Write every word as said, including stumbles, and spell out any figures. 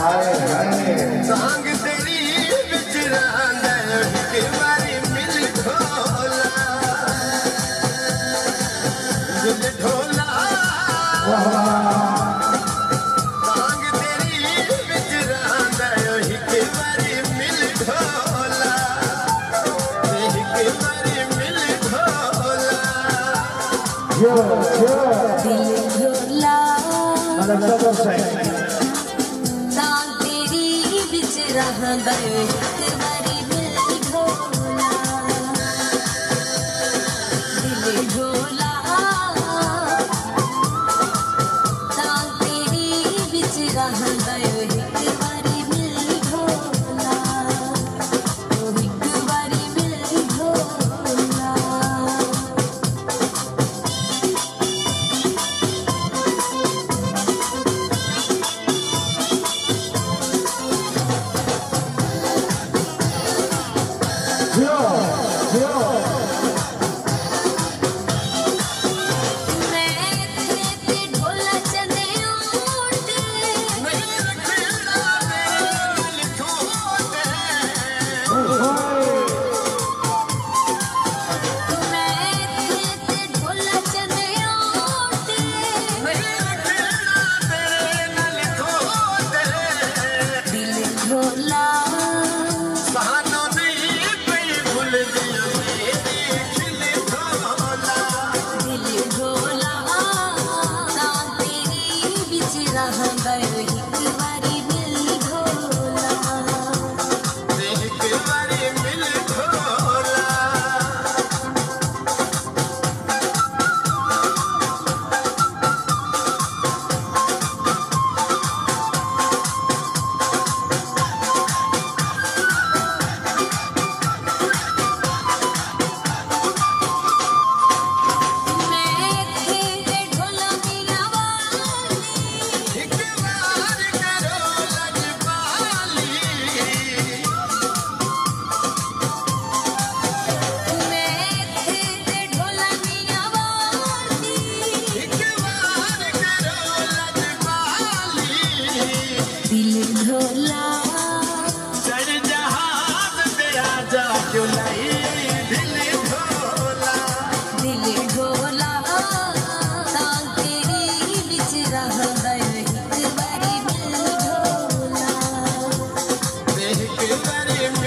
सांग तेरी बिच रहंदा के बारी मिल ढोला दिल ढोला सांग तेरी बिच रहंदा के बारी मिल ढोला के बारी मिल ढोला yo yo दिल ढोला ada satu saya सांग तेरी बिच रहंदा के बारी मिल ढोला दिल ढोला सांग तेरी बिच रहंदा के बारी मिल ढोला एक बारी मिल ढोला yo yo के बारी